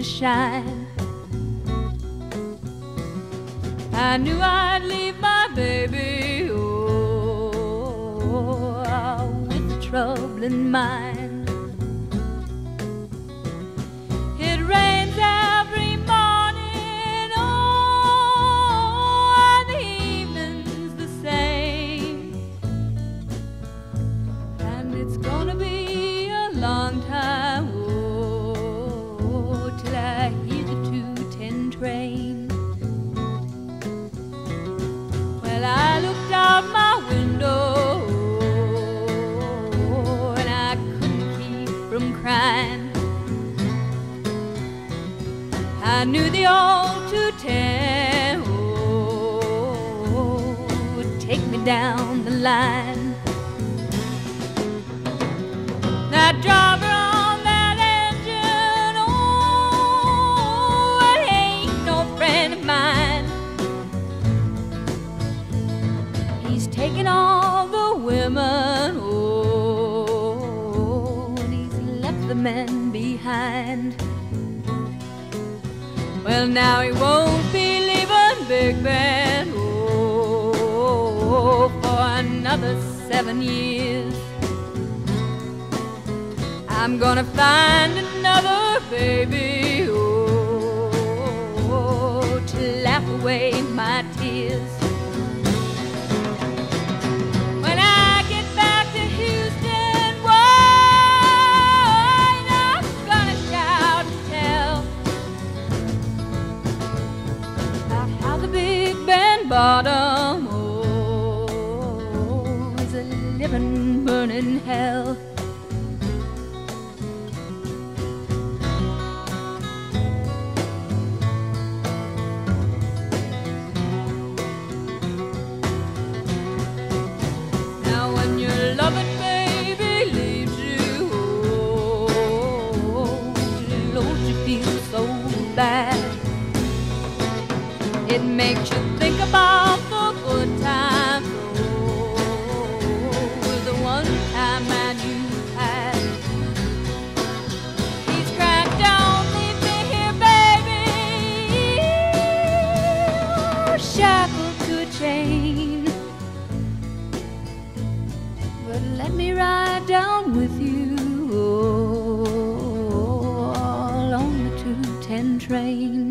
to shine. I knew I'd leave my baby, oh, with trouble in mind. It rains every morning, oh, and the evening's the same. And it's gonna be a long time, oh, till I hear the 2:10 train. Well, I looked out my window and I couldn't keep from crying. I knew the old 210, oh, would take me down the line. That driver on that engine, oh, it ain't no friend of mine. He's taken all the women, oh, and he's left the men behind. Well, now he won't be leaving Big Bend, oh, for another 7 years. I'm gonna find another baby, oh, to laugh away my tears. When I get back to Houston, why, I'm gonna shout and tell about how the Big Bend Bottom, oh, is a living, burning hell. Now when your loving baby leaves you, oh, Lord, you feel so bad. It makes you think about the good times, oh, the one time man you had. He's cracked down, leave me here, baby, oh, shackled to a chain. But let me ride down with you, oh, all on the 2:10 train.